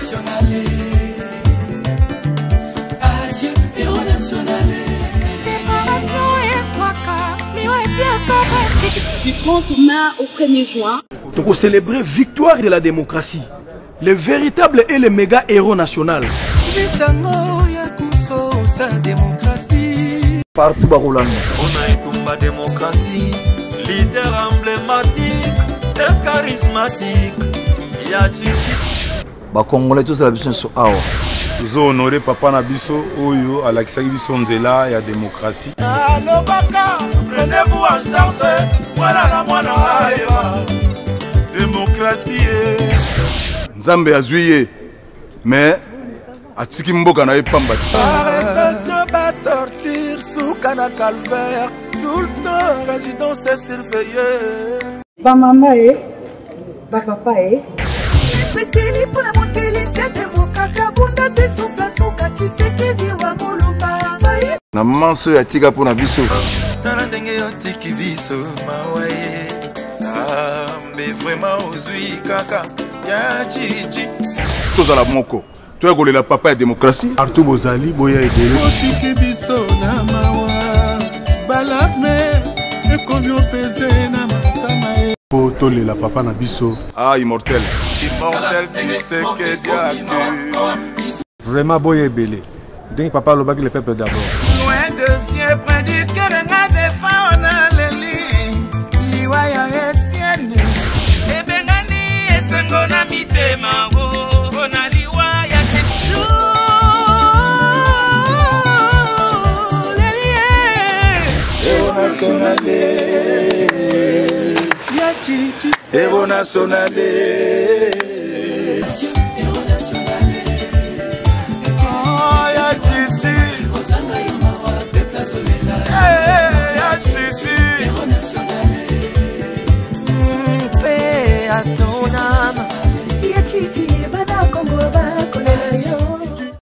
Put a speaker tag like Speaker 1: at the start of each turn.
Speaker 1: nationale. Adieu, héros nationale.
Speaker 2: Séparation et soaka, miwa et bientôt pratique.
Speaker 3: Du 30 mai au 1er juin.
Speaker 4: Pour célébrer victoire de la démocratie, le véritable et le méga héros national.
Speaker 5: Partout Baroulane.
Speaker 6: On a Etumba démocratie, leader emblématique et charismatique.
Speaker 5: Ba Congolais tous la vision sur Awa.
Speaker 7: Nous honorer papa Nabiso Oyo à la Kisaki Nzela et à démocratie.
Speaker 6: Allo Baka, prenez-vous en charge. Voilà la moine aïwa. Démocratie.
Speaker 7: Nzambe a juillet, mais atiki mboka na epambati.
Speaker 6: Arrestation, pas torture, sous cana calvaire. Tout le temps, résidence est surveillée.
Speaker 3: Ba maman et ba papa et.
Speaker 2: Feteli pour la montée, c'est démocratie. Abunda de souffle, souka, tu sais qui dit wa molomba.
Speaker 5: Na manso ya tika pour na biso.
Speaker 6: Tala ndenge yo tiki biso mawaye. Sambe vraiment ozui kaka ya chichi.
Speaker 7: Tous à la moko. Toi que la papa est démocratie.
Speaker 8: Artu Bozali boya edele.
Speaker 6: Tiki biso na mawa. Balame e combien pesé na matama.
Speaker 8: Poto le la papa na biso.
Speaker 7: Ah, immortel.
Speaker 6: Immortel, tu sais que Dieu a tué.
Speaker 8: Vraiment boya ebele. Dès papa le bagi le peuple d'abord.
Speaker 6: Loin de ciel, près du cœur, n'a des fois on a les lits. Liwaya Etienne. Et Bengani et Sangona Mitema. On a Liwaya Ketchou. Les liens. Héros nationale. Héros nationale.